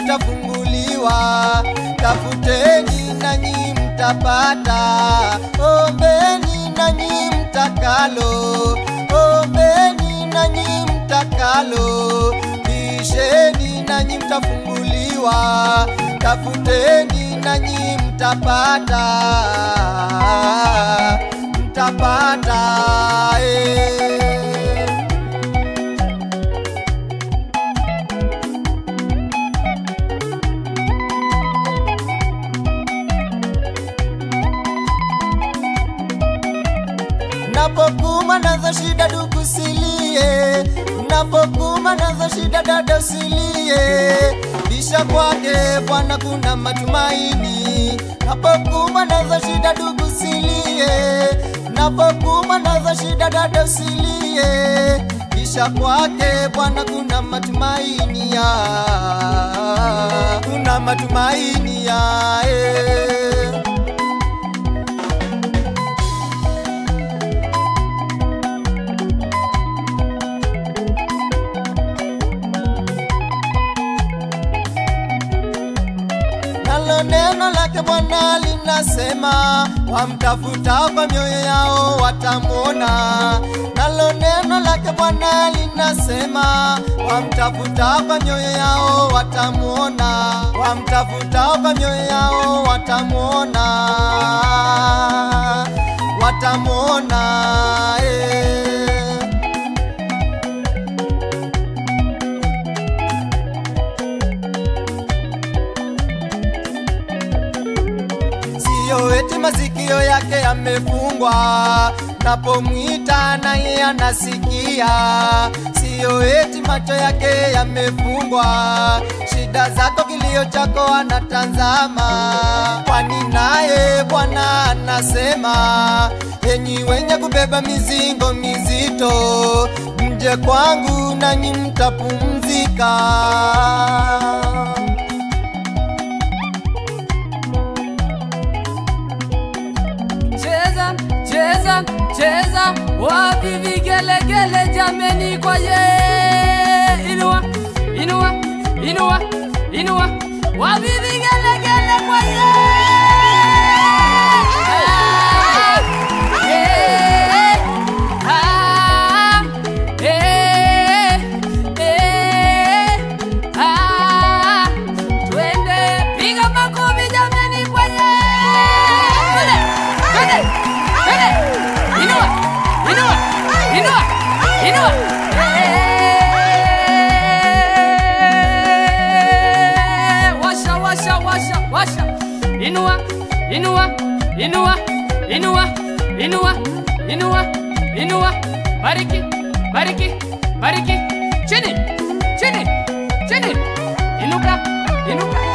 mtafunguliwa. Tafuteni nanyi mtapata, ombeni nanyi mtakalo, ombeni nanyi mtakalo, bisheni nanyi mtafunguliwa. Tafuteni nanyi mtapata, mtapata. Napokuma nazo shida ndugu usilie, napokuma nazo shida dada usilie, bisha kwake Bwana kuna matumaini. Napokuma nazo shida ndugu usilie, napokuma nazo shida dada usilie, bisha kwake Bwana kuna matumaini ya, kuna matumaini ya. Neno lake Bwana linasema, wamtafutao kwa mioyo yao watamuona. Nalo neno lake Bwana linasema, wamtafutao kwa mioyo yao watamuona. Wamtafutao kwa mioyo yao watamuona, watamuona. Sio eti masikio yake yamefungwa, napomwita naye anasikia. Sio eti macho yake yamefungwa, shida zako kilio chako anatazama. Kwani naye Bwana anasema, enyi wenye kubeba mizigo mizito, mje kwangu nanyi mtapumzika. Cheza, cheza, wapi vigelegele jameni kwa ye. Inua, inua, inua, inua, wapi vigelegele kwa ye. Twende, piga makofi jameni kwa ye. Inua, inua, inua, inua. Washa, washa, washa, washa. Inua, inua, inua, inua, inua, inua, inua. Bariki, bariki, bariki. Chini, chini, chini. Inuka, inuka.